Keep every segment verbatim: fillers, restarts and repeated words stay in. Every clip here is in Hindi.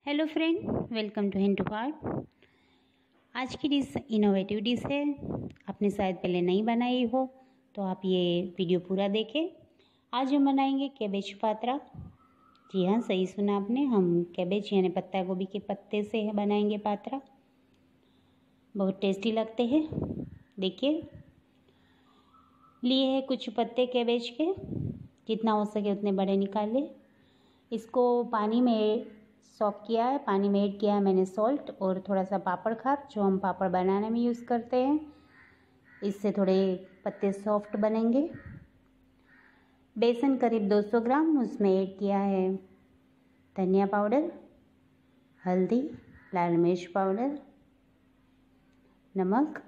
Hello friend, welcome to hand to heart. आज की डिश इनोवेटिव डिश है। आपने शायद पहले नहीं बनाई हो तो आप ये वीडियो पूरा देखें। आज हम बनाएंगे कैबेज पात्रा। जी हाँ, सही सुना आपने। हम कैबेज यानी पत्ता गोभी के पत्ते से बनाएंगे पात्रा। बहुत टेस्टी लगते हैं। देखिए, लिए हैं कुछ पत्ते कैबेज के, जितना हो सके उतने बड़े निकाले। इसको पानी में सॉक किया है, पानी में ऐड किया है मैंने सॉल्ट और थोड़ा सा पापड़ खार, जो हम पापड़ बनाने में यूज़ करते हैं। इससे थोड़े पत्ते सॉफ्ट बनेंगे। बेसन करीब दो सौ ग्राम, उसमें ऐड किया है धनिया पाउडर, हल्दी, लाल मिर्च पाउडर, नमक,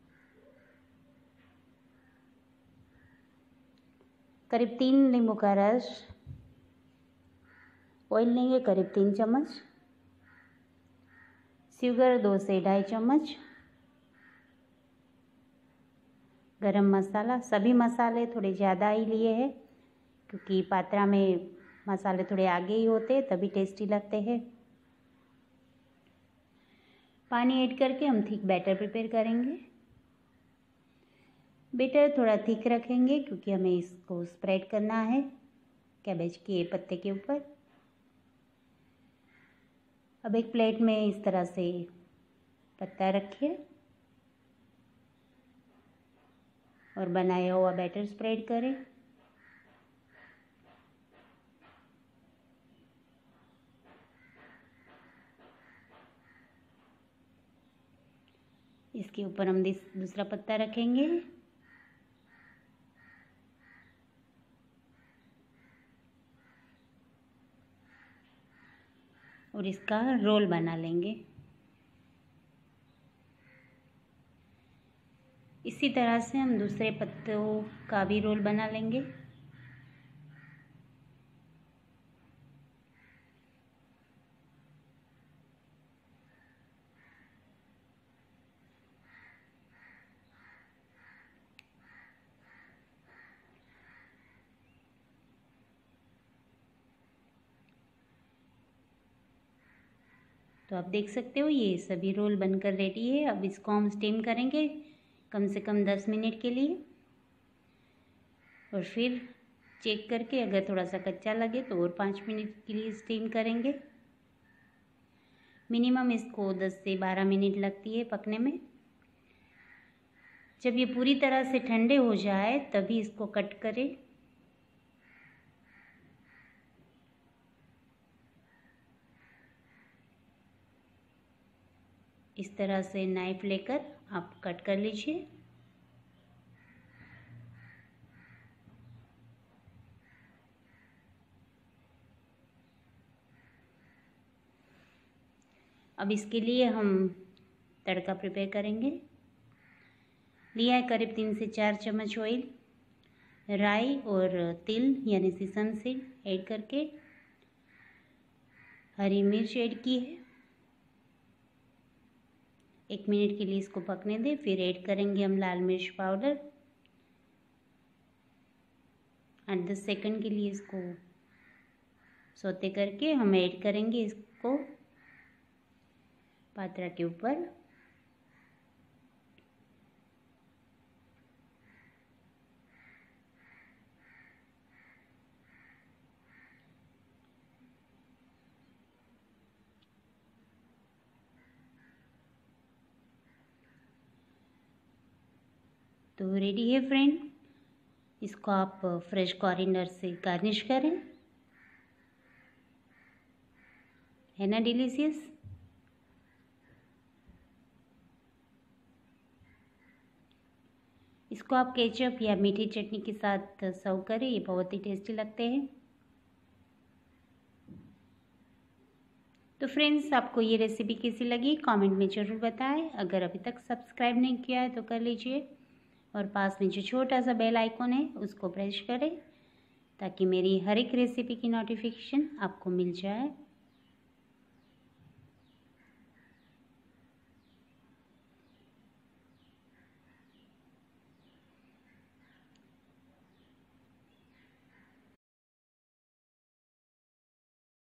करीब तीन नींबू का रस, ऑयल लेंगे करीब तीन चम्मच, शुगर दो से ढाई चम्मच, गरम मसाला। सभी मसाले थोड़े ज़्यादा ही लिए हैं क्योंकि पात्रा में मसाले थोड़े आगे ही होते हैं, तभी टेस्टी लगते हैं। पानी ऐड करके हम थिक बैटर प्रिपेयर करेंगे। बैटर थोड़ा थिक रखेंगे क्योंकि हमें इसको स्प्रेड करना है कैबेज के पत्ते के ऊपर। अब एक प्लेट में इस तरह से पत्ता रखिए और बनाया हुआ बैटर स्प्रेड करें। इसके ऊपर हम दूसरा पत्ता रखेंगे और इसका रोल बना लेंगे। इसी तरह से हम दूसरे पत्तों का भी रोल बना लेंगे। तो आप देख सकते हो ये सभी रोल बनकर रेडी है। अब इसको हम स्टीम करेंगे कम से कम दस मिनट के लिए और फिर चेक करके अगर थोड़ा सा कच्चा लगे तो और पाँच मिनट के लिए स्टीम करेंगे। मिनिमम इसको दस से बारह मिनट लगती है पकने में। जब ये पूरी तरह से ठंडे हो जाए तभी इसको कट करें। इस तरह से नाइफ लेकर आप कट कर लीजिए। अब इसके लिए हम तड़का प्रिपेयर करेंगे। लिया है करीब तीन से चार चम्मच ऑयल, राई और तिल यानी सीसम सीड ऐड करके, हरी मिर्च ऐड की है। एक मिनट के लिए इसको पकने दें, फिर ऐड करेंगे हम लाल मिर्च पाउडर। आठ दस सेकंड के लिए इसको सौते करके हम ऐड करेंगे इसको पात्रा के ऊपर। तो रेडी है फ्रेंड। इसको आप फ्रेश कोरिएंडर से गार्निश करें। है ना डिलीशियस। इसको आप केचप या मीठी चटनी के साथ सर्व करें, ये बहुत ही टेस्टी लगते हैं। तो फ्रेंड्स, आपको ये रेसिपी कैसी लगी कमेंट में ज़रूर बताएं। अगर अभी तक सब्सक्राइब नहीं किया है तो कर लीजिए और पास में जो छोटा सा बेल आइकॉन है उसको प्रेस करें ताकि मेरी हर एक रेसिपी की नोटिफिकेशन आपको मिल जाए।